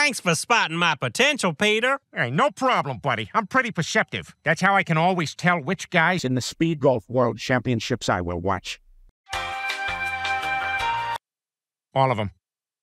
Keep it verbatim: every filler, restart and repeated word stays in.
Thanks for spotting my potential, Peter. Hey, no problem, buddy. I'm pretty perceptive. That's how I can always tell which guys in the Speedgolf World Championships I will watch. All of them.